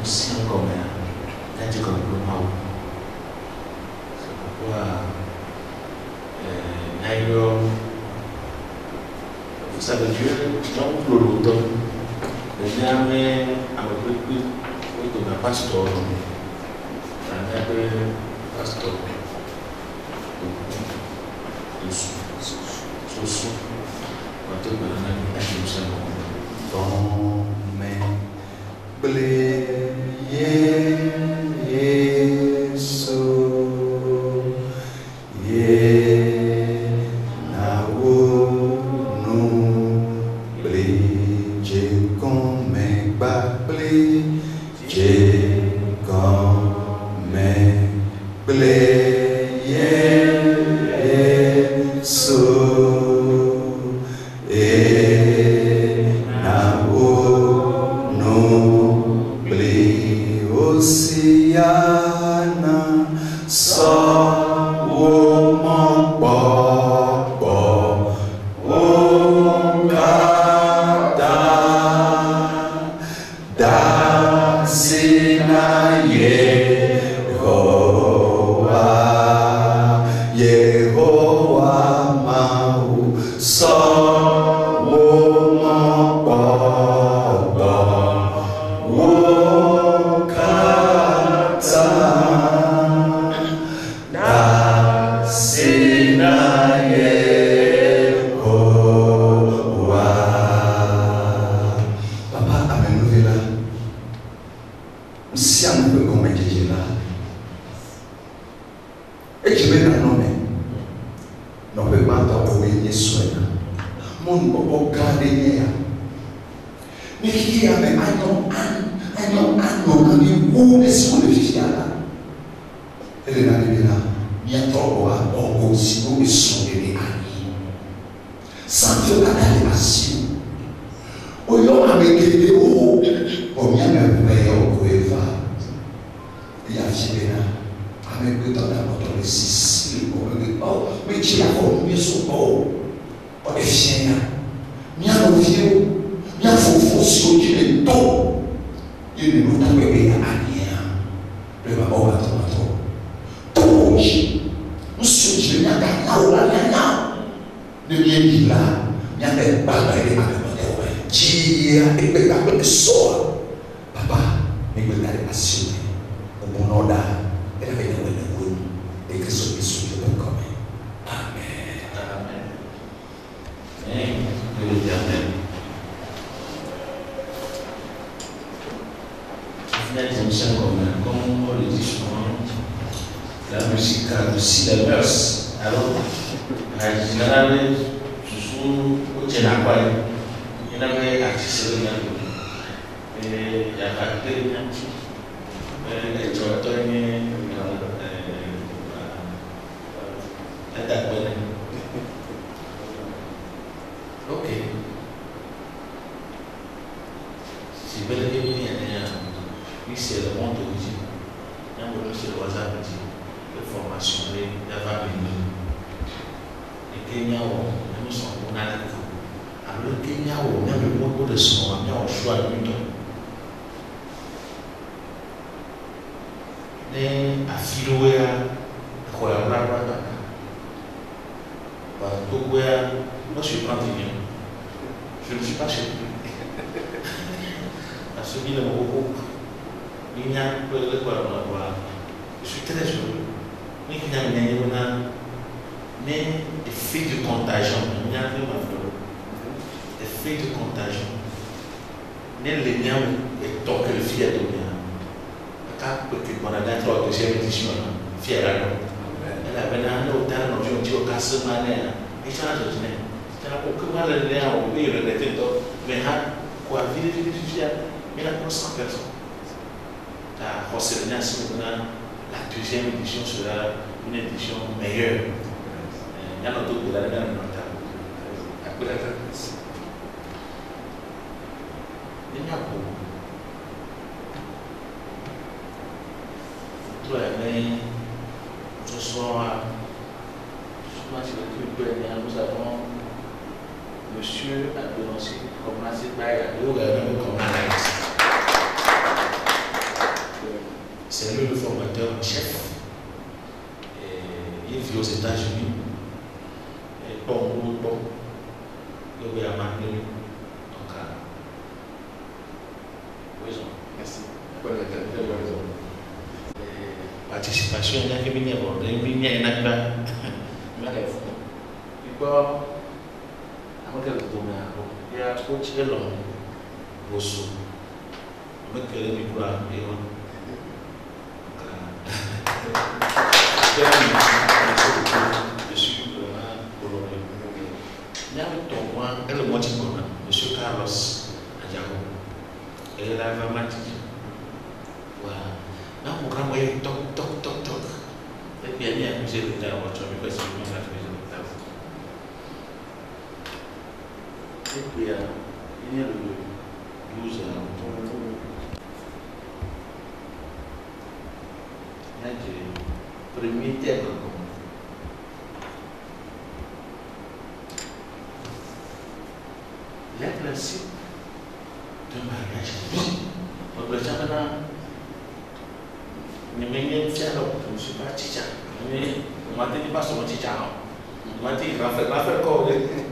aussi en commun. Quand tu comprends pas, c'est pourquoi d'ailleurs, vous savez, Dieu, dans l'automne, le dernier, avec le pasteur, pasteur, sous quand on a Monsieur a dénoncé, commencé par la yoga, comme c'est lui le formateur en chef. Il vit aux États-Unis. Bon, il y a maintenant. Donc, oui, merci. Bonne raison. Participation, il y a que il y a je suis vraiment coloré. Et le moitié monsieur Carlos Adjamo. Et il a vraiment dit voilà. Là, mon grand moyen, toc. Et puis, il y a un musée de la voiture, mais parce que je me suis et puis, il y a le 12 il y a le premier thème. Il y a le principe de mariage. On peut dire maintenant, je ne suis pas chicha. Je ne suis pas son chicha. Je suis Raphaël Corps.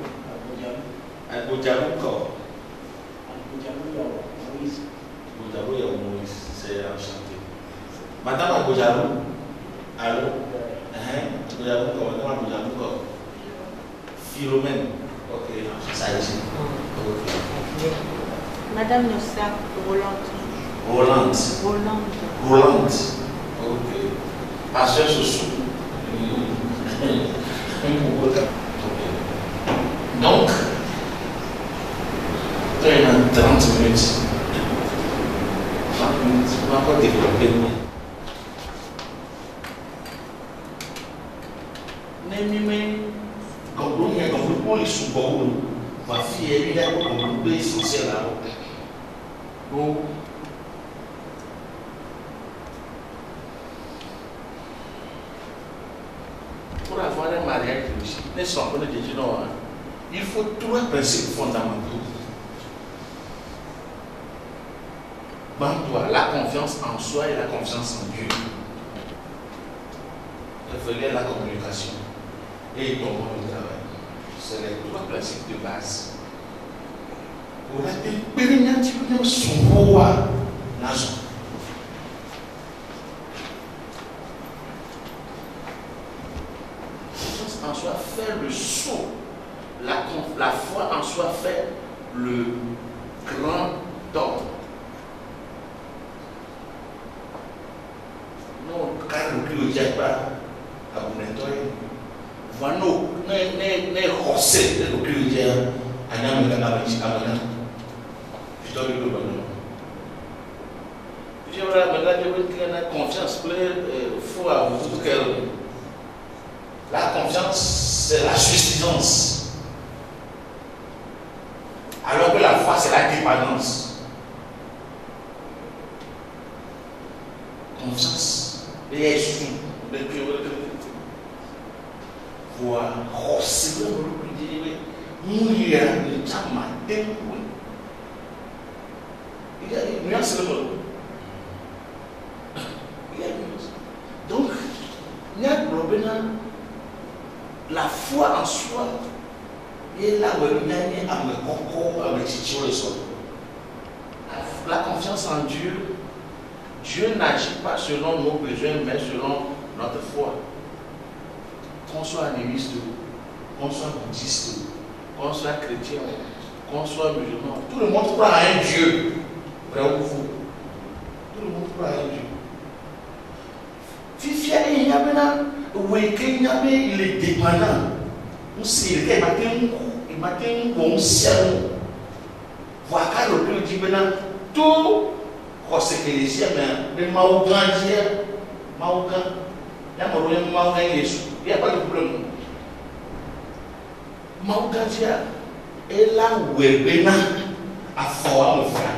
Moïse, c'est enchanté. Madame Aboujarou, allô? Aboujarou, Philomène, ok, ça ici. Madame Nossa Rolande. Rolande, ok. Pasteur Sossou. Donc, il y a 30 minutes. On va encore développer. Quand les sous-bois, ma fille, elle a un peu essentiel là. Donc, pour avoir un mariage réussi, il faut trois principes fondamentaux. Toi, la confiance en soi et la confiance en Dieu. Il fallait la communication et ton monde de travail. C'est les trois principes de base. Pour la pérennialité de son roi, nation. La confiance en soi fait le saut. La foi en soi fait le grand ordre. Car le Dieu pas à vous nettoyer. Voilà, ne rosser le Dieu à Namaka. Je dois le bonheur. Je vais la confiance, il faut avoir tout cœur. La confiance, c'est la suffisance. Alors que la foi, c'est la dépendance. Confiance. Et sous le cœur voir recevoir le Dieu, mourir le chama tempo. Il y a une nuance de mot. Il y a une nuance. Donc, il y a un problème. La foi en soi, et là où il y a un concours avec le sol. La confiance en Dieu. Dieu n'agit pas selon nos besoins, mais selon notre foi. Qu'on soit animiste, qu'on soit bouddhiste, qu'on soit chrétien, qu'on soit musulman, tout le monde croit à un Dieu. Vrai ou faux? Tout le monde croit à un Dieu. Fifia, il y a maintenant, il est dépendant. Aussi, il m'a un bon ciel. Voilà le Dieu dit maintenant, tout. C'est que les siens, mais les Maogan, il y a pas de problème. Maogan, et là où elle est à fort, le frère,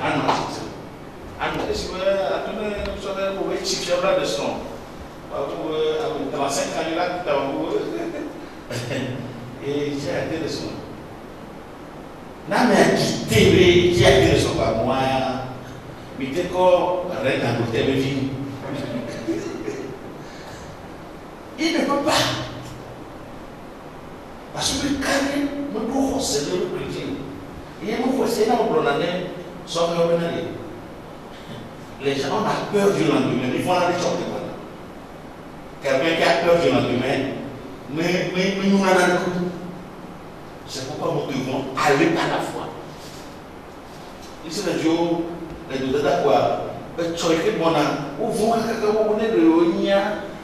dans 5 ans, là, et j'ai arrêté de son. Non, mais j'ai arrêté de son par moi. Mais dès qu'on arrête à côté de vie, il ne peut pas. Parce que quand il me trouve c'est le chrétien, il me faut c'est là où on a les gens ont peur du lendemain, ils vont aller sortir. Quelqu'un qui a peur du lendemain, mais nous en avons. C'est pourquoi nous devons aller par la foi. Ici, les jours, les deux d'accord. Les gens qui vont au fond, quand on est le Onia,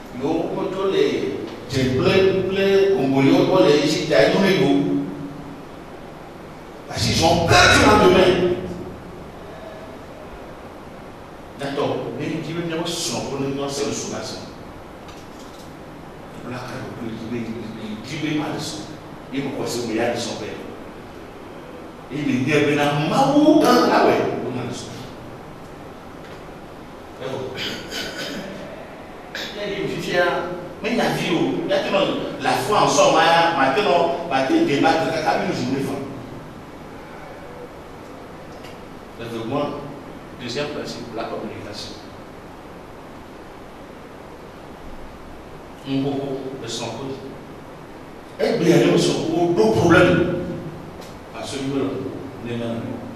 les Congolais, les Égyptiens, nous parce qu'ils ont peur du lendemain. D'accord, mais ils disent que nous c'est le soulagement. Il ne pas de son. Il me croit que c'est de son père. Il me dit que c'est Maou dans la ouais. Mais il y a la foi en soi, maintenant, il débat de la cabine de journée. Deuxième principe, la communication. Un beaucoup de son côté. Et bien, il y a deux problèmes. À ce niveau-là, les mêmes.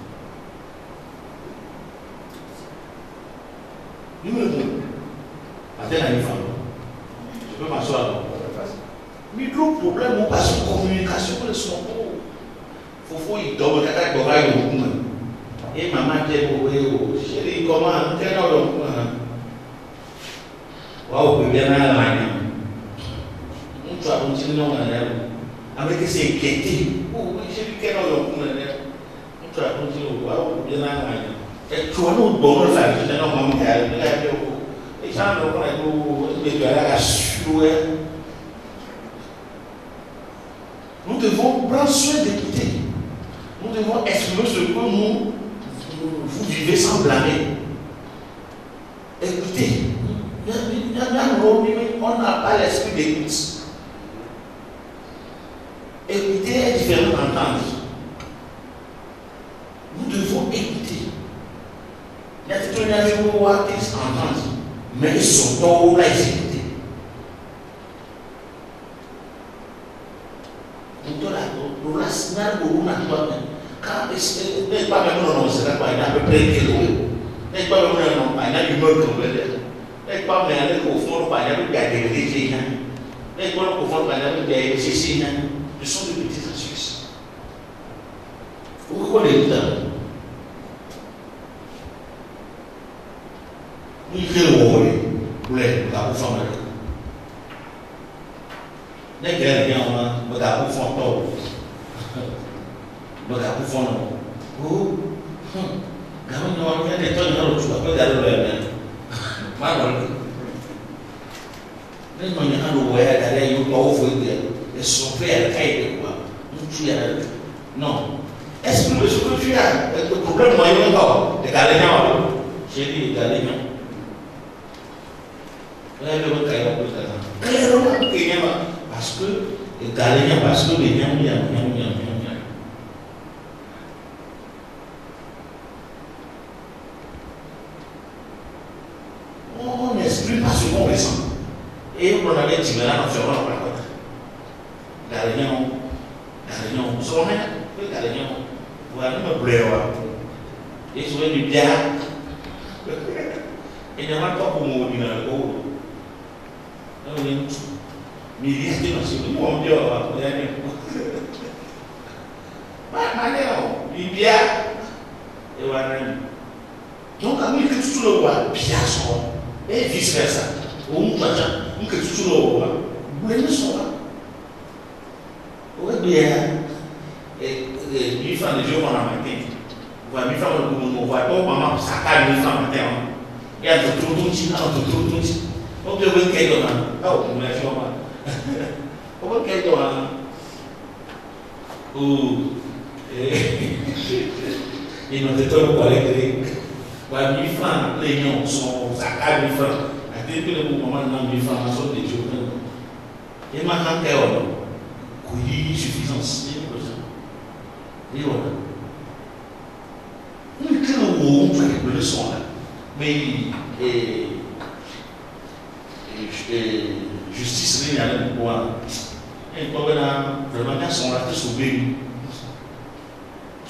Numéro 2. Attends, une femme. Je peux m'asseoir. Mais l'autre problème, on passe en communication pour le son. Faut il dort, et maman dit, chérie, comment t'es dans le waouh, bien à la main. On doit continuer dans la rêve. Avec ces inquiétudes. Oh, chérie, quel est le on doit continuer. Waouh, bien à la main. Et tu vois, nous, bon, on fait, je n'ai pas mon gars, les gens nous devons prendre soin d'écouter. Nous devons exprimer ce que vous vivez sans blâmer. Écoutez, on n'a pas l'esprit d'écoute. Écouter est différent d'entendre. Nous devons écouter. Il y a des gens qui vont entendre, mais ils sont dans la écouter. Quand n'est pas même non, c'est pas il a à peu près kilo. N'est pas même non, il a du meurtre au bel. N'est pas même au fond, pas il y a des dégâts. N'est pas au fond, pas il y a des ceci. Ce sont des petites astuces. Vous connaissez ça? Il fait le rôle pour les femme. N'est qu'elle vient, on va pour fond. Donc, à vous faire oh, gamin, il y a des tonnes de choses à faire dans le même. Malheureusement, les gens qui ont le voyage d'aller, ils ont offert des souvenirs à cahier de quoi. Non. Est-ce que ce que tu as, le problème, moi, il y a encore des Galéniens. J'ai dit des Galéniens. Là, il y a le cahier de quoi. Clairement, parce que les Galéniens, parce que les gens, on n'exprime pas ce qu'on ressent. Et on avait dit, mais là, on fait vraiment la côte. Galéniens, sont rien. Galéniens, vous allez me brûler. Et je vais lui dire, il n'y a pas pour moi, il y a un peu. Mais il y a des gens qui vont dire, il y a et voilà. Donc, à nous, que tout le monde bien son. Et vice-versa. On que tout le monde vous voulez son. Oui, bien. Et 1000 francs de jour en matin. Vous voyez 1000 francs de jour, on voit pas maman, ça calme 1000 francs matin. Il y a tout le monde. Donc, je veux qu'elle donne. Ah, on me l'a fait. On veut qu'elle donne. Ou. Et nous étions collègues. 1000 francs, les gens sont à 1000 francs. À dire que le moment où 1000 francs sont des jours. Et maintenant, il y a suffisance. Et voilà. Nous créons une leçon là. Mais justice, il y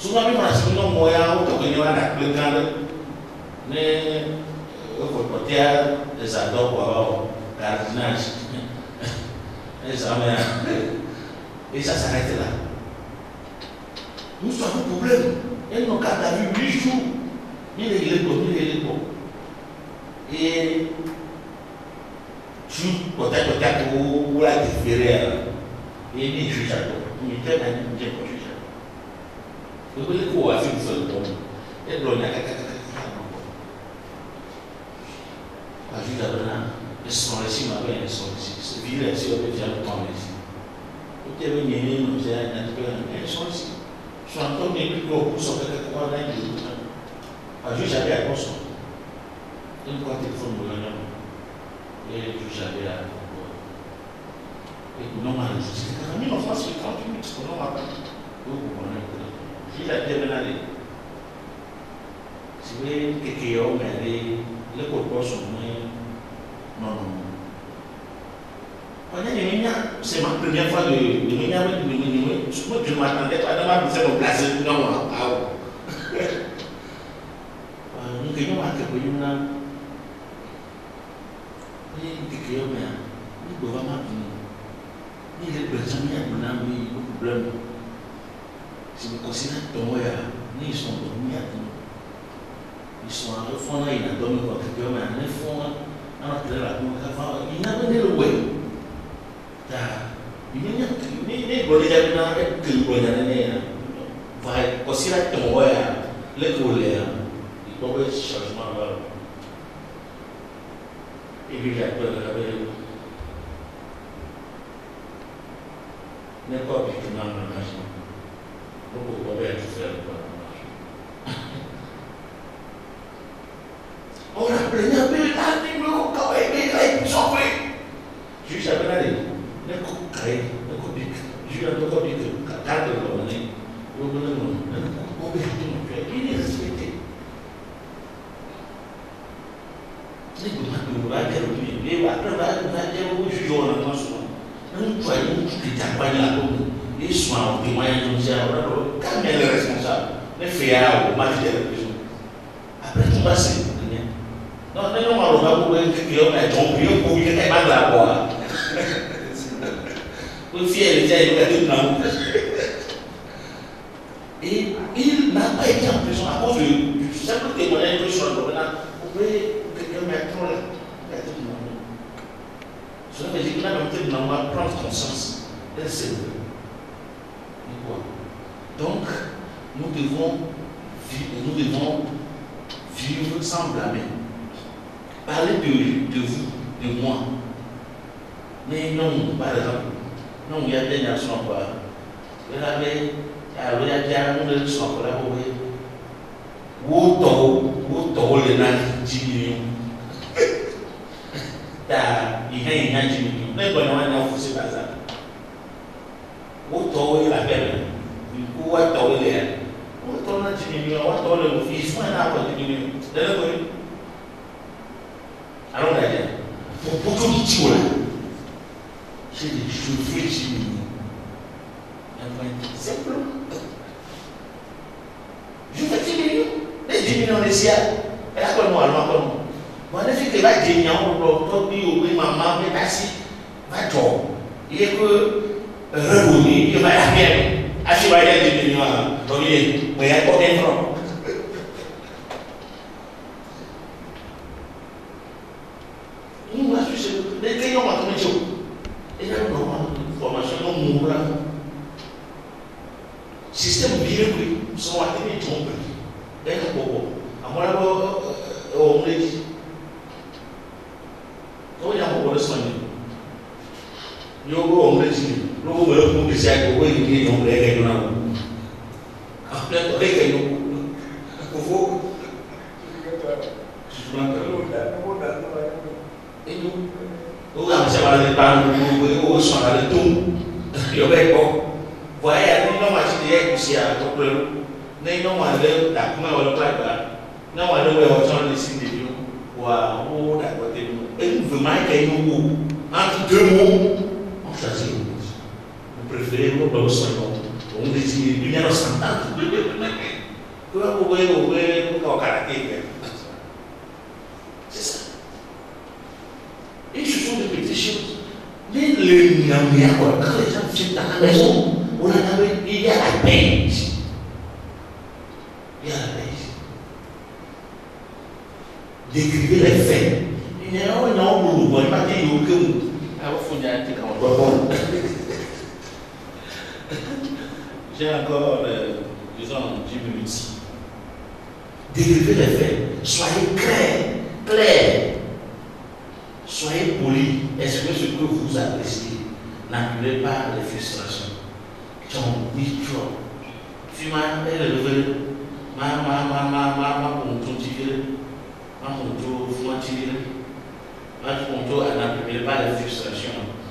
Souvent, même si nous avons moyen, on peut avoir le grand, mais il faut porter des adors pour avoir le jardinage. Et ça s'arrête là. Nous sommes un problème. Et nos cartes à vue 8 jours. Il est bon. Et tu peut-être pour la déférer. Et il juge à toi. Il était un juge. Vous voulez quoi faire ça le bon? Et l'on a la vie d'Abraham, ils sont ici, ma belle, ils sont ici. C'est ville ici, on peut faire le temps ici. Vous avez une ligne, nous avons ils sont ici. Je suis encore plus gros pour sortir quelque part dans l'église. J'avais à Boston. Une fois téléphone de l'Union. Et j'avais à. Et non, je suis venu en France, c'est 30 minutes, qu'on n'a pas. Vous comprenez? Il a déménagé. Si vous voulez, quelques hommes, les copains sont moins. Non. C'est ma première fois de je ne m'attendais pas à me placer. Non, nous gagnons à quelque chose là. Il est présent, il y a un problème. Si vous considérez ton moyen, ils sont dormis à tout. Ils sont en fond, ils n'ont dormi pas quelque chose, mais en fond, on a pris la boue avant, ils n'avaient pas le way. Il n'y a que les bolets à que le bolets va considérer ton moyen, les colères, il peut y avoir changement là. Et puis, il y a peur avec n'importe qui dans le marché. Pourquoi on va être faire le marché? On a plein de belles quand il est sauvé. Je suis allé, le coup créé, le coup pique. Je suis allé au coup pique, 4 années. Le coup pique, il est respecté. Les gens va dire oui, les va dire oui, je joue en France. Nous voyons que les campagnes là, les soins, les moyens de nous dire, quand elle est responsable, les faits au match de la prison. Après tout passer. Non, on va vous dire qu'on est trompé pour qu'il n'y ait pas de la boire. Le fier, il a tout dans. Et il n'a pas été en prison à cause du simple témoignage que je suis en train de faire. Vous pouvez quelqu'un mettre trop là. Cela veut dire que là, on va prendre conscience. Et c'est vrai. Donc, nous devons vivre sans blâmer. Parler de vous, de moi. Mais non, par exemple, non, il y a des nations quoi. Il y a des nations quoi. Où les nains 10 millions. Il y a 10 millions. Mais bon, on a un fou, c'est pas ça. Où est la belle? Où est la belle? Où est la 10 millions? Où est le fils? Où est la 10 millions? Alors, on a dit, pour beaucoup de gens, c'est des choses qui sont simples. Je fais 10 millions. Les 10 millions de ciel. Et là, comme moi, moi, je fais que là, 10 millions, on peut dire, maman, mais assis, va toi. Il est que, revenu, il va y aller. Assis, il va y aller 10 millions. Donc, il est, mais il y a pas un franc. Les clients ont commencé. Et là, une formation, on mourra. Système bien pris, sont atteints de tromper. Et là, à moi, on me dit. Quand il y a un peu de soin, il y a un peu de soin. Il y a un peu de soin. Il y a un peu de soin. Après, il y a un peu de soin. Et nous avons des parents qui sont dans le tout. Il y a des gens qui ont été poussés à la couple. Nous avons été la coupe à la plaque. Nous avons été les signes de Dieu. Waouh, d'accord. Et nous voulons que nous, entre deux mots, on choisit. Nous préférons nous soigner. On dit qu'il y a un centre. C'est ça. Et ce sont des petites choses. Mais le Namia, quand les gens viennent dans la maison, il y a la paix ici. Il y a la paix ici. Décrivez les faits. Il y a un nom où vous ne pas dire que j'ai encore, disons, 10 minutes. Décrivez les faits. Soyez clairs. Soyez polis. Exprimez ce que vous appréciez. N'accumulez pas les frustrations. N'accumulez pas les frustrations.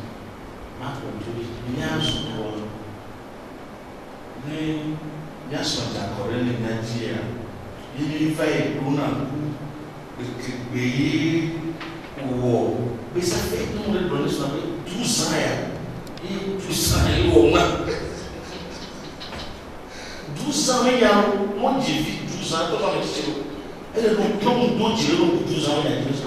Mais ça fait que nous avons 12 ans. Et 12 ans, il y a mon Dieu, 12 ans, comment dire? Elle est donc 12 ans, il y a 12 ans.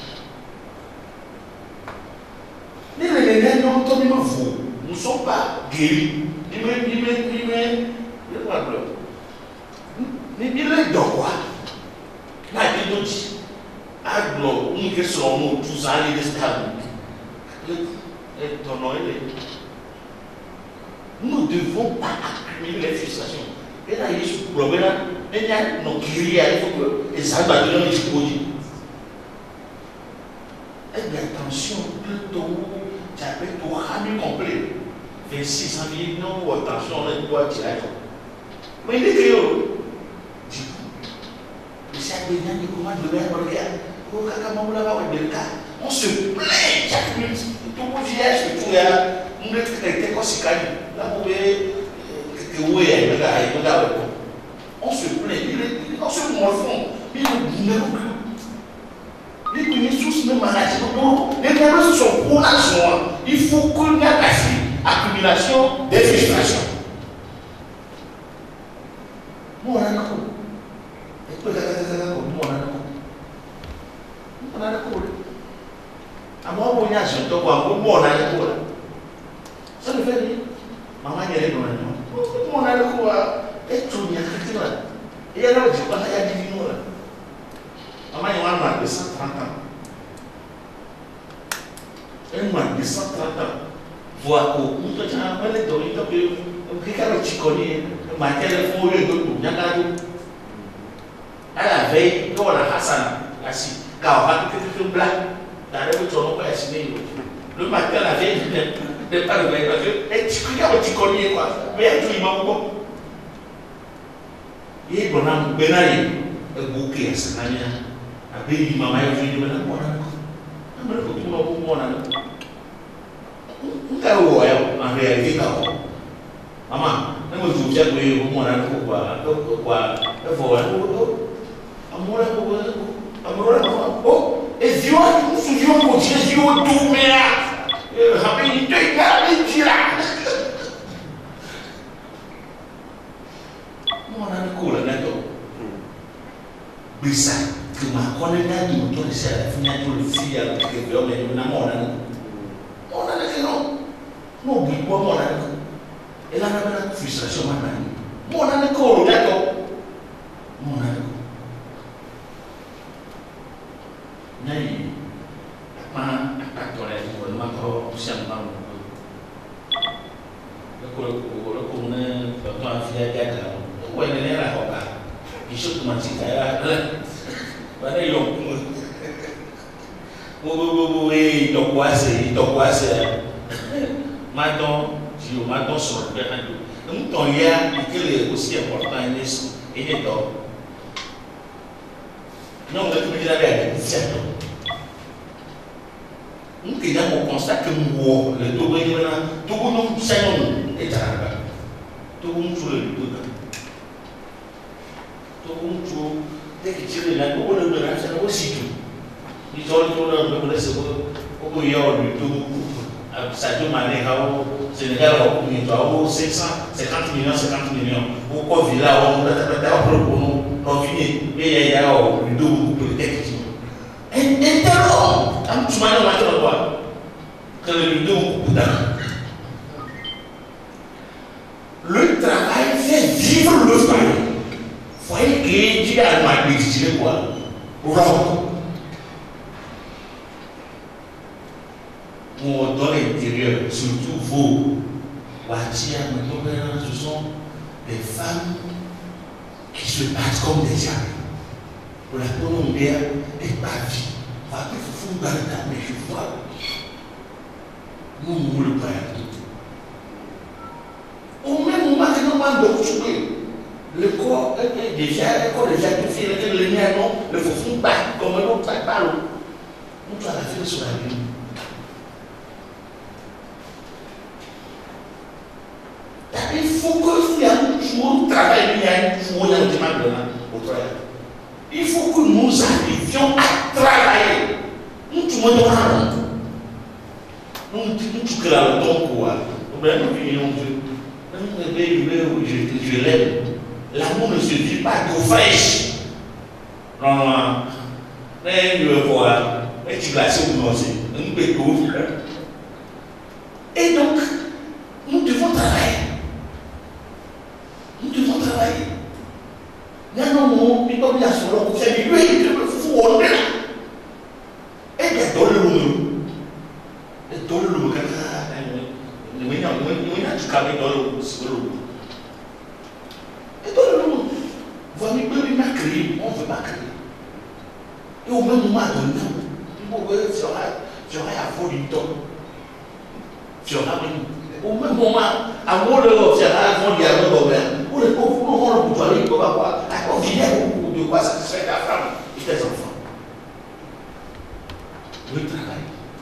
Mais les gens n'ont vous. Nous ne sommes pas guéris. Il est dans quoi? Là, il dit, aglo, nous qui sommes 12 ans, il est stable. Nous ne devons pas accumuler les frustrations. Et là, il y a ce problème. Il y a nos guéris, il faut que les arbres de l'homme et bien attention, plutôt, tu as fait tout ramener complet. 26 ans, non, attention, on est quoi tirer. Mais il est créé. Du coup, il s'est bien dit comment de bien regarder. On se plaint chaque minute. Tout le village, tout le monde est comme si là, vous voyez, on se plaint, on se morfond. Les tous ne malades. Les gens sont pour l'action. Il faut qu'on ait accumulation des frustrations. Moi, on a d'accord. À moi, on a d'accord. Ça ne fait rien. Maman, il y a des gens. On a d'accord. Et tout, il y a quelque chose. Et il y a là, je ne sais pas, il y a des gens. Maman, il y a un man de 130 ans. Un man de 130 ans. Voir où tu as un peu de temps, tu connais, ma téléphone, il y a à la veille, quand on a Hassan assis, car on a quelque blague, dans le tournoi, le matin, la veille, il n'est pas de blague, parce que tu connais quoi, mais il y a tout le monde. Il y a un bénari, un bouquet à sa manière. Abi mama ya fini bana mwana ko amara ko tuma ko mwana nka wo ya en réalité ka ko mama na mo ju ja ko yo mwana ko kwa fo amora ko oh et Dieu nous souvions que Jésus tout mea habe ni to ika ni jira mwana ko la na to bisa que ma connaître du moteur de serre finir le fil à que l'homme est une amende on a que non non oublie pas mon ami et là on a la frustration maintenant mon ami corps d'accord mon ami nai apa tolère pour ma corps c'est pas le connaît toi fier d'accord ouais mais là quoi il se commence à voilà, ils ont. Oui, donc quoi c'est. Maintenant, je m'attends sur le terrain. Donc, ton lien, il est aussi important, il est d'or. Non, on a tout dit la vérité, c'est ça. Nous, on constate que nous, le Togo, tout le monde, c'est nous, et ça, tout le monde, tout le monde, dès que tu es là, on le donne, c'est aussi tout. Ils ont le laisser au Yao, du tout, Sadio Mané, Sénégal, au 500. 50 millions. Pourquoi villa, on va pour nous, on finit, mais il y a une double coupe de tête. Un tel homme, tu m'as dit quoi? Que le double coupe d'âme. Le travail fait vivre le foyer. Foyer que Dieu a magnifié quoi? Dans l'intérieur, surtout vos Watia, ce sont des femmes qui se battent comme des diables. Pour la bonne guerre et pas vie. Va que vous vous battez, mais je vois. Nous le père. Au même moment que nous avons le corps est déjà tout fait, le mien non, le fou bat comme un autre balle. Nous doit la faire sur la vie. Il faut que y a toujours travail, il y a toujours un demande au travail. Il faut que nous arrivions à travailler. Nous tout le monde nous tout là donc quoi. Je l'aime. L'amour ne se vit pas d'eau fraîche. Non, mais je veux voir. Mais tu glaces ou non, c'est un peu. Et donc, nous devons travailler. Nous devons travailler. Non, mais comme il y a son nom, c'est lui, il faut on est là. Et il y a dans le monde. Et dans le monde, il y a du cabine dans le monde. Et dans le monde, vous voyez, il m'a créé, on ne veut pas créer. Et au même moment donné, tu auras à fond du temps. Tu auras même. Au même moment, à mon level, tu auras à fond du temps. Pour les pauvres, on va aller voir. On vient de quoi satisfaire ta femme et tes enfants. Le travail.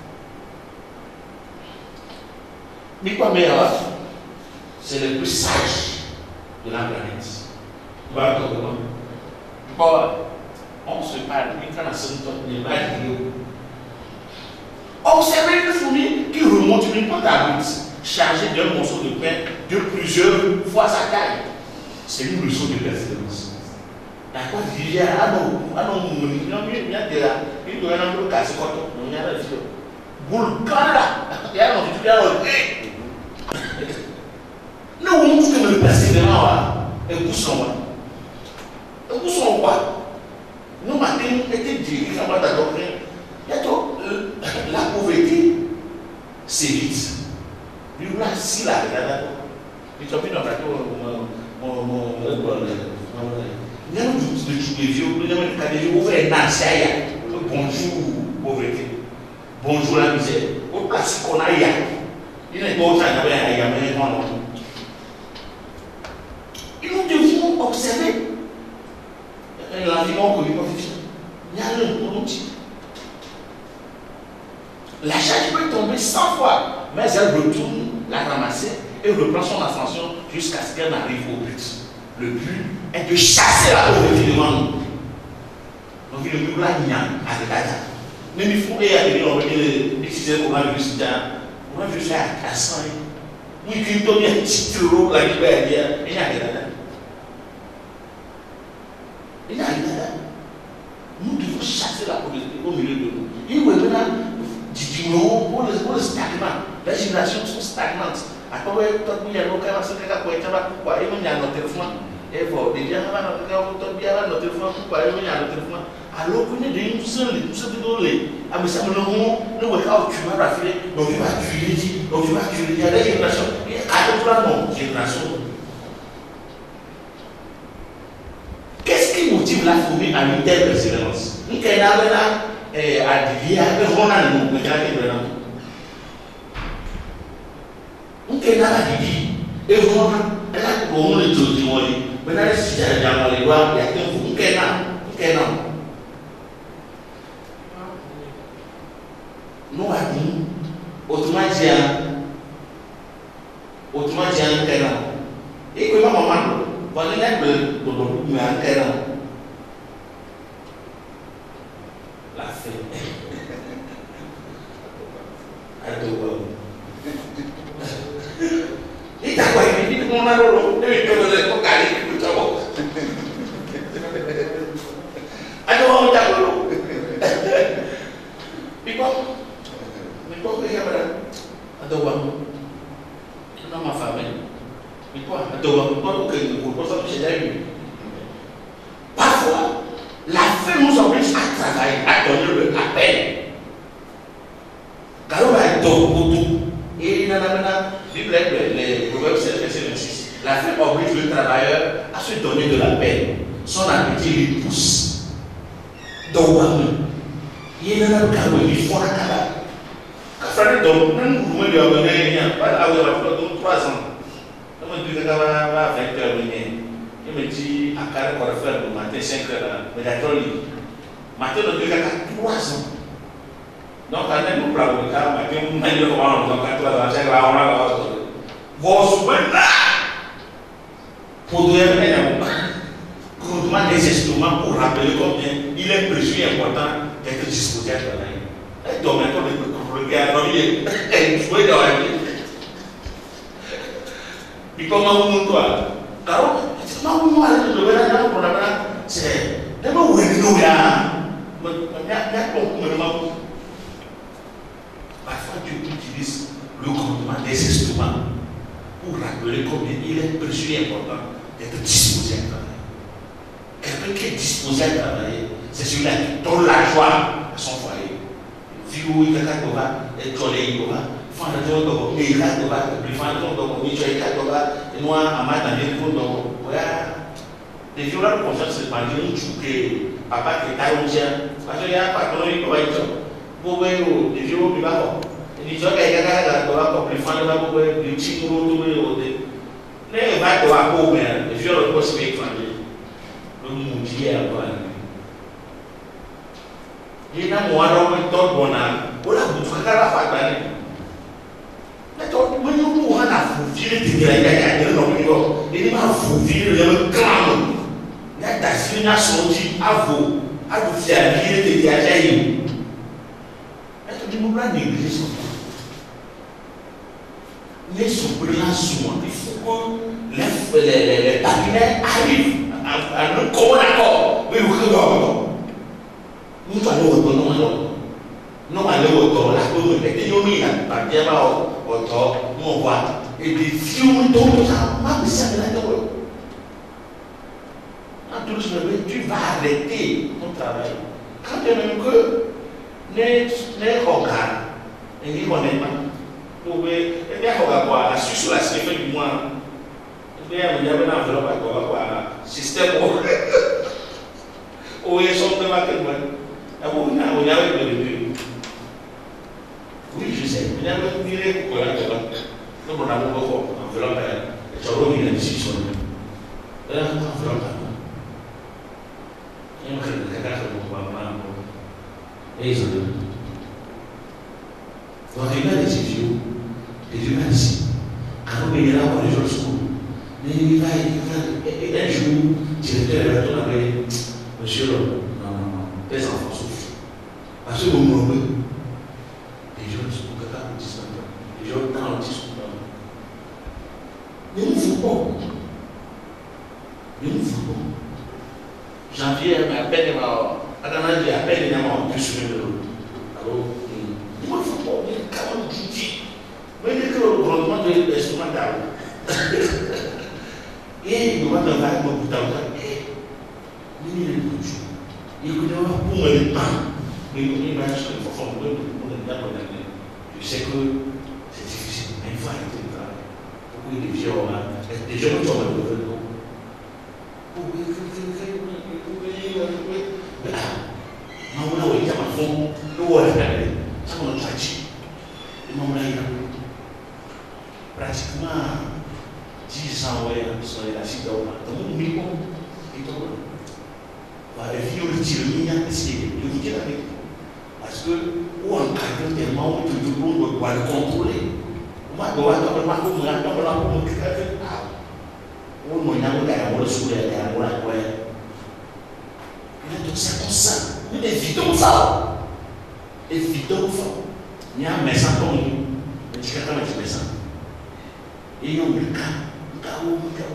Mais quoi meilleur? C'est le plus sage de la planète. Voilà comment. On se parle, mais quand on se parle, observez une fourmi qui remonte une pente à brut, chargée d'un morceau de pain de plusieurs fois sa taille. C'est une leçon de persévérance. D'accord? Il y a un homme, il y a un homme cassé quand on y a un fil. Boule, là, il y a un homme qui a nous, on dit que le persévérant est poussant. Et poussant quoi? Nous, matin, était dit, dans la doctrine, la pauvreté, c'est vite. Il y a si la regarde. Il y a un bonjour, pauvreté. Bonjour, la misère. Au place qu'on a, il n'est pas autant et nous devons observer l'environnement que nous vivons. Il y a un outil. La charge peut tomber 100 fois, mais elle retourne la ramasser et reprend son ascension jusqu'à ce qu'elle n'arrive au but. Le but est de chasser la pauvreté devant nous. Donc il ne peut pas y aller avec la date. Même il faut aller on va dire les 6 heures pour la visite. On va juste faire à 100. Oui, il donne un petit euro la liberté. Il n'y a rien là. Il n'y a rien là. Nous devons chasser la pauvreté au milieu de nous. Il faut maintenant diminuer pour le stagnant. Les générations sont stagnantes. Après, quand il y a un cas, c'est quelqu'un qui est pourquoi il y a notre téléphone. Et vous, déjà, il y a notre téléphone. Pourquoi il y a notre téléphone? Alors qu'on est des nous ah, mais ça me le voit quand tu vas raffiler, donc tu vas tuer, donc tu vas tuer. Il y a des générations, il y a des générations. Qu'est-ce qui motive la fourmi à une telle persévérance? Nous, quand on a là, à dire, on a le monde, nous, quand on a la vie, et on a le tout du monde, maintenant, si tu as dans les lois, il y a un fou, nous, nous avons autrement dit un terrain. Et que maman, voilà un terrain. La fête. Et t'as quoi? Il dit qu'on a le a donné l'appel. Car on va être tout. Et il les Proverbes 16, verset 26. La femme oblige le travailleur à se donner de la peine. Son appétit lui pousse. Donc, il y a un cas où il faut la cabane. Quand donc, même vous lui avez rien, pas 3 ans. Je me dis que va 20 heures, il me dit à carré pour faire le matin 5 heures, mais d'accord, matin, on dit qu'il 3 ans. Donc, quand même, nous prenons le cas, matin, nous n'avons pas donc 3 ans, 5 ans, vos souvenirs là, pour donner un désestement pour rappeler combien il est précieux et important d'être disposé à travailler. Donc, maintenant, le gars, il est joué dans la vie. Puis comment vous toi? Car comment vous allez le voir là pour la bras? C'est d'abord où est-ce que nous parfois Dieu utilise le commandement désestement pour rappeler combien il est précieux et important d'être disposé à travailler. Quelqu'un qui est disposé à travailler, c'est celui-là qui donne la joie à son foyer. Viou, il y a un gars qui est jolé, il y a Fando et Kadoba, puis Fando, Nicho et Kadoba, et moi, à ma tante, les violents de confiance, c'est pas dire que papa qui est taillé, parce qu'il y a pas de nom, vous voyez, les violents du bas, et les gens qui ont gagné, les Fando, les petits mots, les vagues de la pauvre, les violents de poste avec Fando, le moutier à toi. Il y a un mois où on tombe, on a bouffé la fac. When you want to fulfill the idea, ele vai fulfill le clame. Na dasina sonji avo, avo fiaria de viajar. É tudo no plano de igreja. Nesse plano, il faut que les partenaires arrivent à nous commun accord. Oui, nous allons retourner. Non, allez au temps, la commune, et nous mis par bien au temps, nous voit, et des fions d'autres, même si ça me l'a dit. En tout cas, tu vas arrêter ton travail. Quand tu même que les regards, et ils ne connaissent pas, vous pouvez, et bien, regarde, la Suisse, la CFE du mois, il y a une enveloppe à système où ils sont de ma oui, je sais. Il y a un viré pour la table. Nous avons beaucoup d'enveloppes. Et ça revient à la discussion. Il y a un enveloppe. Il y a un cadre pour voir. Et ils ont dit. Donc, il y a des vidéos, des humanistes. Quand on est là, on est sur le school. Mais il va, un jour, directeur va tout appeler. Monsieur, non, les enfants souffrent. Parce que vous me remettez. Les gens sont capables de discuter. Les gens dans le discours. Mais nous ne voulons pas. Mais nous ne voulons pas. Janvier, à peine, à peine, il y a un peu sur le dos. Alors, nous ne voulons pas. Mais quand on dit, mais dès que le grondement de l'instrumental, et nous avons un vague de bouton, nous ne voulons pas. Il y a un peu de temps. Mais nous ne voulons pas. Je sais que c'est difficile, mais il faut arrêter de travailler. Pourquoi les gens ne sont pas de l'eau? Pratiquement 10 ans, sur la site de minimum. Parce que, ou en cadre tellement, tout le monde doit le contrôler. Moi, je dois c'est comme ça. Nous évitons ça. Évitons ça. Il y a un médecin comme nous. Mais tu as un médecin. Et il y a un cas.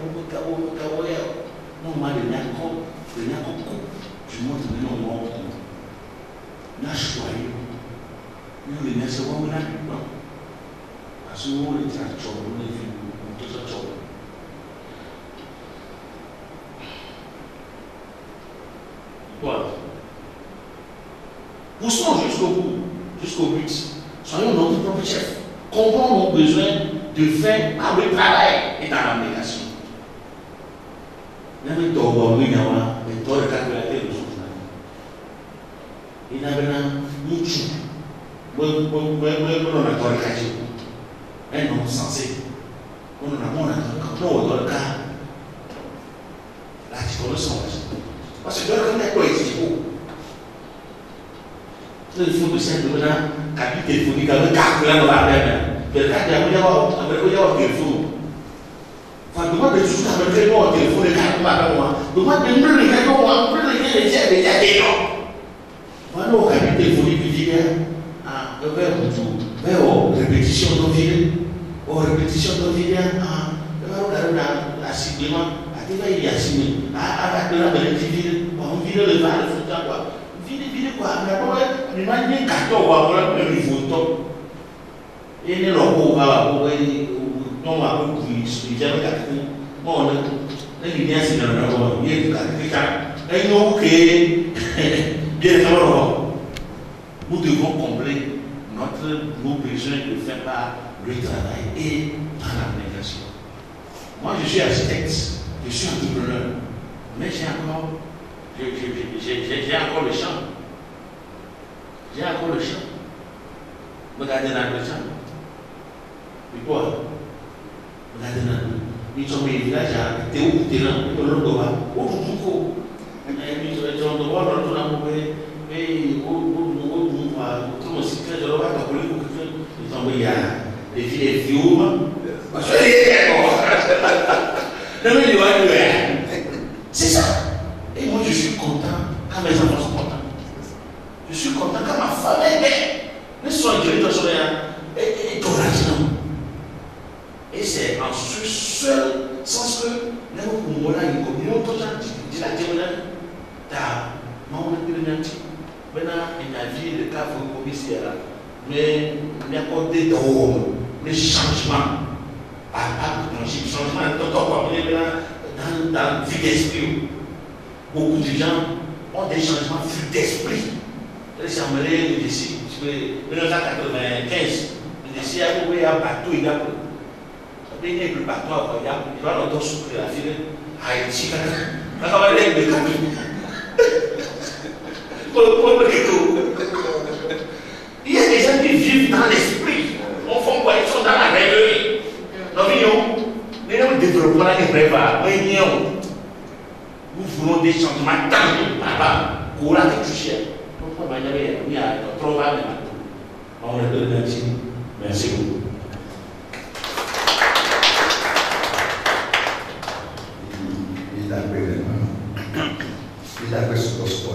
Non, moi, il y a un coup. Je montre le nom de n'a choisi. Nous, les médecins, on a eu. Parce que nous, les tracteurs, nous, les filles, tout ça. Voilà. Poussons jusqu'au bout, jusqu'au but. Soyons notre propre chef. Comprenons nos besoins de faire par le travail et dans l'abnégation. Il y avait d'abord une heure, mais dans le cadre de la terre de son frère. Il y avait un mouchou. On a dans le cadre. Un homme sensé. On a dans le cadre. Là, tu connais son âge. Parce que dans le cadre, il faut. Il faut que c'est un capit téléphonique avec un calculateur dans la tête. Le cadre, il y a un téléphone. Enfin, demande de tout ça, mais au téléphone, les cartes, demande de nous les cartes, on peut les dire, les dire, voilà, au capit téléphonique, il dit, répétition de vie, répétition de vie, assimilement, il y a assimilé, avec la belle vie, on vit le val, le foutant, quoi. Vide quoi, mais moi, il y a un carton, on va voir le niveau top. Et les locaux, on va voir, on va voir, il y a un carton. Bon, les liens, c'est dans le rapport, il y a un carton. Et nous, bien évidemment, nous devons combler nos besoins de faire par le travail et par l'abnégation. Moi, je suis architecte, je suis entrepreneur, mais j'ai encore le champ. J'ai encore le champ. Regardez dans le champ. Et quoi? Regardez dans le champ. Nous sommes les villages à Théo, Thélan, Tolondoa, au Touko. Nous sommes de voir dans le temps, mais au cycle de l'eau, ils sont envoyés à des filles vieux. C'est ça. Et moi, je suis content quand mes enfants sont contents. Je suis content quand ma femme est bien. Ne soyez pas dans son et courageux. Et c'est en ce seul sens que nous avons une communion totale de la témoignage. Maintenant, il y a vie de cas pour commissaire. Mais il y a accordé des changements. Changement dans la vie d'esprit. Beaucoup de gens ont des changements d'esprit. J'aimerais le décès. En 1995, le décès a trouvé un bateau. Il a pris le bateau. Il va l'entendre souffrir la fille. Haïti. Quand on va aller avec le il y a des gens qui vivent dans l'esprit. On fait quoi? Ils sont dans la rêverie. Nous développons la rêverie. Nous voulons des changements tangibles. Pour la toucher. Il y a trop mal. On est de merci. Merci beaucoup. Il a fait ce gospel.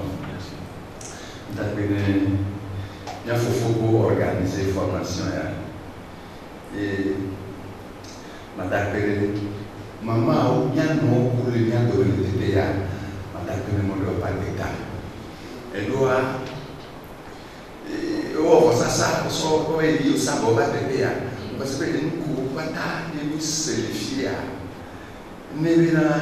Il faut organiser la formation. Et madame maman, bien non pour le bien de l'ETA. Madame ne doit pas d'État. Elle doit. Oh, ça, il y a ça, on va t'aider. Parce que nous ne pouvons pas se fier. Mais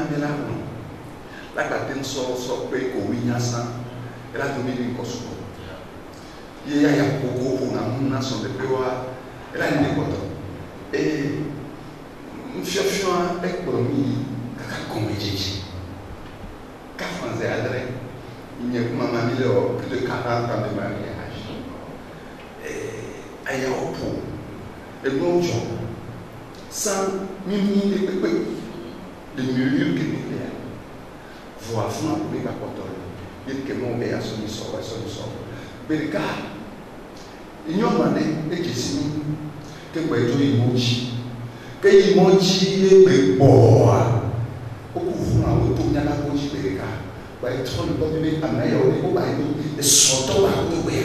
la patine sort paye au Winasa, elle a donné une cosmo. Il y a beaucoup pour la nation de Péoa, elle a une écoute. Et nous cherchons l'économie comme Méjiji. 4 ans et adresse, il y a plus de 40 ans de mariage. Et il y a un pot. Et nous, sans mini de pépé, de milieu que nous avons. Voir funa kubika kotoro yeke mo be aso ni so berika inyomane ekisini ke gbejo imoji ke imoji e be boa okufuna wo to nyana ko ji berika ba itone do be anayo ni ko ba ni e soto ba ko be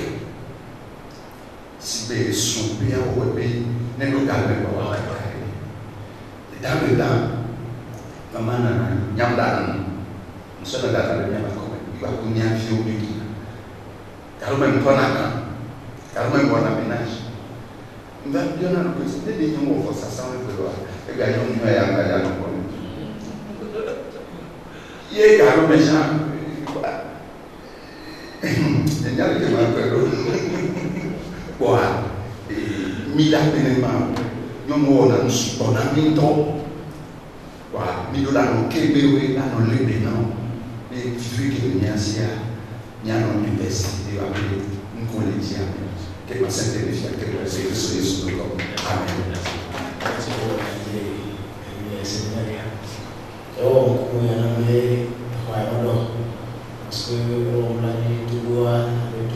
si be so be a wo be ne no ga be ba wa da be da mama na nyamda Monsieur le Gardien de Niamakome, il va venir à Fio du Guinée. Car même toi, car même bon aménage. Nous avons bien un peu de nous ça sent le droit. Et gagnons nous et engagés à nos il y a car méchant. nyari ke ma kwero boa mila benema nyomo na nsupona minto wa midola no kebewe na no lebe no e fiki nyasia nyano university wa bile nkoleji ya que ma sente de fiat que prese isso do como amen eu conhece vai mandar parce que on l'a dit tout doit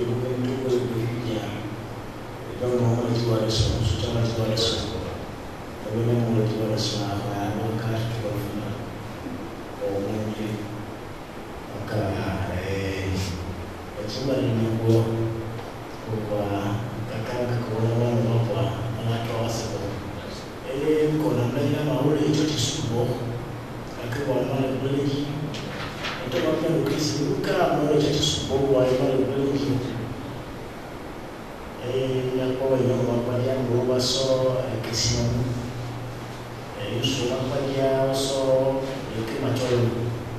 então não é de oração, só chama de oração. Também não é de oração, a não carta para o final. Ou não de a cara é cuma ini buat buat kakak kawan orang apa anak kawasan. Kalau namanya mahu itu disubur, kakak kawan beli. Itu macam lukis bukan mahu itu disubur, mahu beli. Yang kau yang apa yang berubah so kesimpulan, itu apa dia so itu macam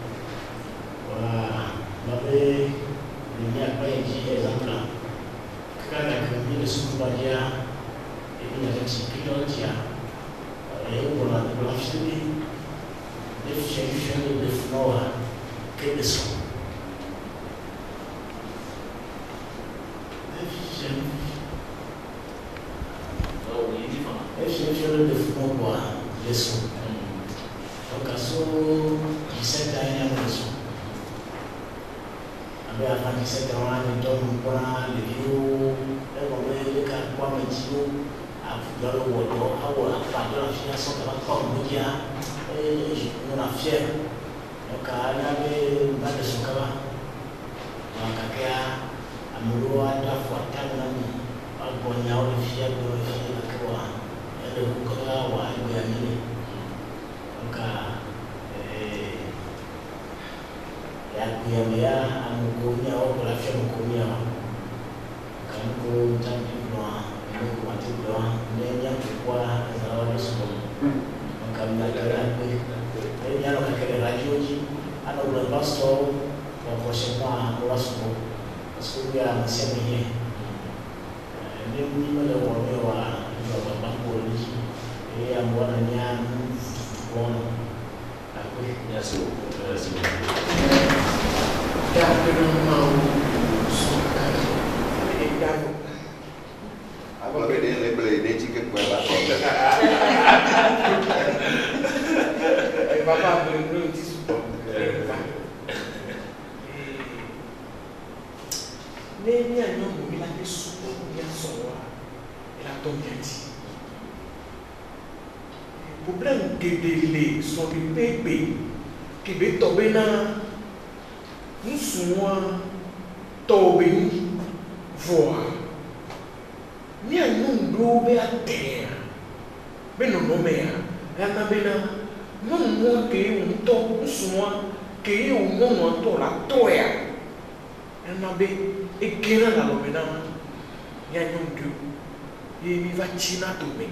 wah, tapi ini apa yang dia example, kerana kami disebut dia ini ada sikit dia, bukan sini, definition de flow que isso. Definition de flow quoi, leçon. Donc à ce 17 ans il y a leçon. Avec avant 17 ans on donne pour les vidéos, on met les cas quoi métier. Dans le wodo, à part de la finance, on va pas me dire, on a fier. Donc, on avait une bande de son cava. Donc, à Mouloua, la fois, tant d'années, à Bonia, on est fier de la fille de Kawa, et de Koukara, ou à Guyamini. Donc, à Guyamia, à Moukoumia, ou la fille de Moukoumia. Quand on a un kwa nenya kwa zawadi somo makamnakala nenya no kakele radioji ana ule pastor wa prochainement wa somo parce que ya msemi yeye ndio mimi wa baba polisi yeye amwana nya kuona akwe yaso ya kuna mau soka ndio Apa que dia beli dia chicken kue batu. Bapa beli di super. Nenya nyomo bila ke super dia soa. Ela tomati. Problème que délai sont des bébés qui veut tomber dans nous sommes tombés voir. Ni anyundo be atea be no nomea ana bena no mo ke un to usumwa ke un no to la toya ana be ekena la lomena ni anyundo e mi vacina to me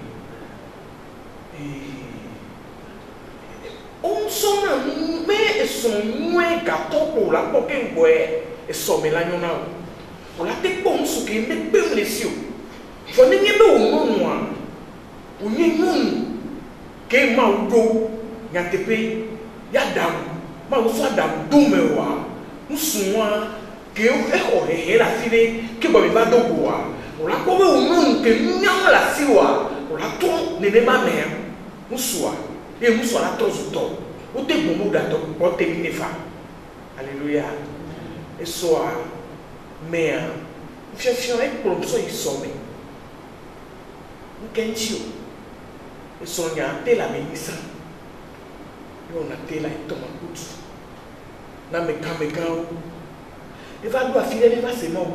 on sona me son mwe gato pour la poken boy e so me la nyona o la te pon su ke me pem lesio for ninguém do mundo, o nenhum que maldo, já te pei, já dá, mas só dá do meu ar, sua que eu era filho que vai levar do boa, o lá como o mundo que não lá se oa, o lá tu nem mamé, sua, e sua lá todos to, o tempo muda to, pode ter que nefa, aleluia, é só meia, o chefe é pronto só isso mesmo. Kenchio e sonia tela ministra yo na tela e toma kutu na mekamekao e va do afile ne va se mo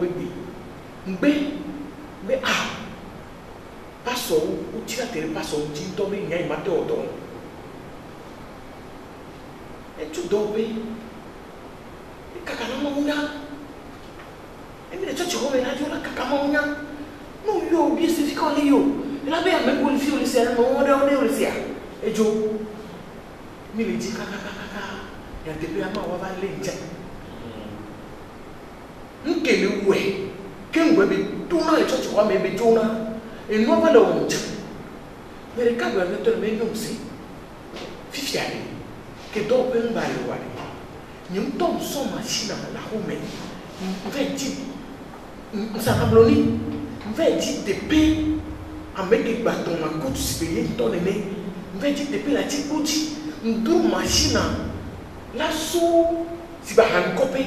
mbe passo o tira tere passo o tinto me nya mate odo e tu dobe e kakana mauna e mi le chocho come radio la kakamauna no yo bi se fica ali yo ela bem a me polícia o ser não o ser e jo mi le dica ya te pe ama wa va lenja nkele we kengwe be tuna le chocho kwa mebe tuna eno ba le onja mere ka gwa neto me nyomsi fifiale ke do pe mbale wale nyum tom so machine la home mveji msakabloni mveji tepe ameke baton ma ko sibeye tonene mveji tepe la tikuti ndu machine la so siba han kope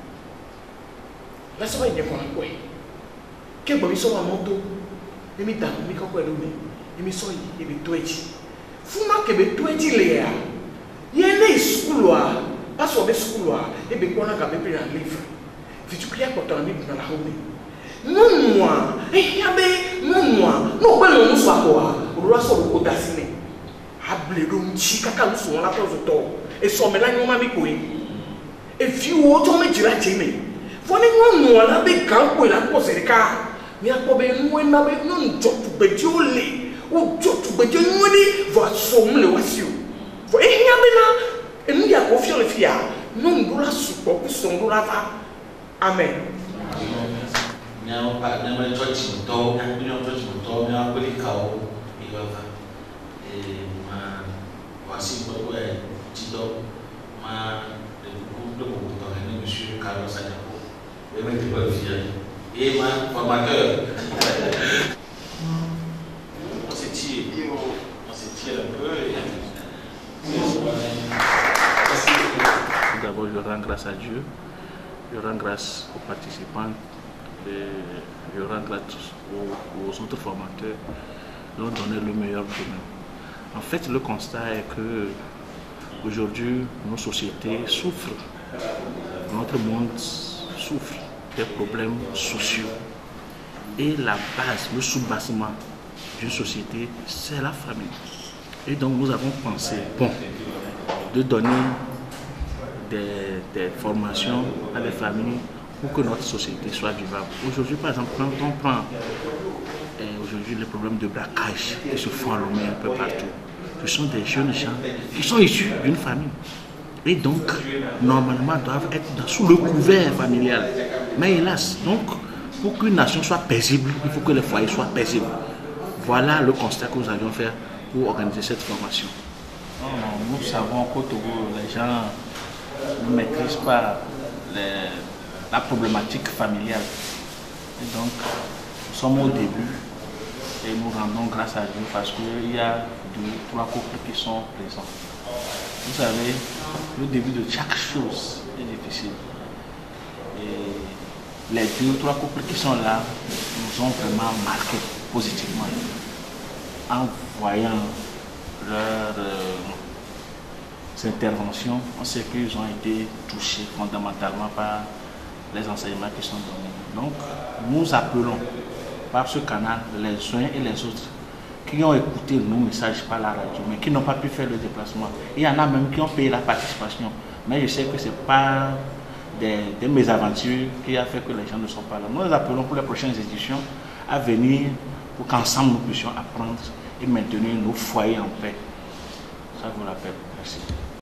la so ba nyekwa kwe ke bo so wa moto emi da mi ko ko lo mi emi so yi emi toeji fuma ke be toeji le ya ye ne school a paso be school a e be ko na ka be na livre fitu kia ko tan ni na la home nunwa ya be nunwa no pe no so akwa ro so ko da sine able do nchi kaka so la to to e so me la nyoma mi ko e fi wo to me jira chene fo ni nunwa la be kan ko la ko serika mi akobe nwe na be no njo tugbeji ole o jo tugbeji nwoni va so mle wasio fo ehia be na enu ya ko fi ole fia no ndura supo ku so ndura va amen now pa na me church to na bi no church to me akoli kawo iwava ma wasi ko e tido ma de ku do ko to ne monsieur Carlos Adjako e me te pa fia et ma formateur. On s'est tiré un peu. D'abord, je rends grâce à Dieu, je rends grâce aux participants, et je rends grâce aux autres formateurs qui ont donné le meilleur d'eux-mêmes. En fait, le constat est que aujourd'hui, nos sociétés souffrent, notre monde souffre des problèmes sociaux. Et la base, le soubassement d'une société, c'est la famille. Et donc nous avons pensé, bon, de donner des formations à des familles pour que notre société soit vivable. Aujourd'hui, par exemple, quand on prend aujourd'hui les problèmes de braquage qui se font à Lomé un peu partout, ce sont des jeunes gens qui sont issus d'une famille. Et donc, normalement, doivent être sous le couvert familial. Mais hélas, donc, pour qu'une nation soit paisible, il faut que les foyers soient paisibles. Voilà le constat que nous avions fait pour organiser cette formation. Nous savons qu'au Togo, les gens ne maîtrisent pas la problématique familiale. Et donc, nous sommes au début et nous rendons grâce à Dieu parce qu'il y a 2-3 couples qui sont présents. Vous savez, le début de chaque chose est difficile. Et les 2-3 couples qui sont là nous ont vraiment marqués positivement. En voyant leurs interventions, on sait qu'ils ont été touchés fondamentalement par les enseignements qui sont donnés. Donc, nous appelons par ce canal les uns et les autres qui ont écouté nos messages par la radio, mais qui n'ont pas pu faire le déplacement. Il y en a même qui ont payé la participation. Mais je sais que ce n'est pas des mésaventures qui a fait que les gens ne sont pas là. Nous les appelons pour les prochaines éditions à venir pour qu'ensemble nous puissions apprendre et maintenir nos foyers en paix. Ça vous l'appelle. Merci.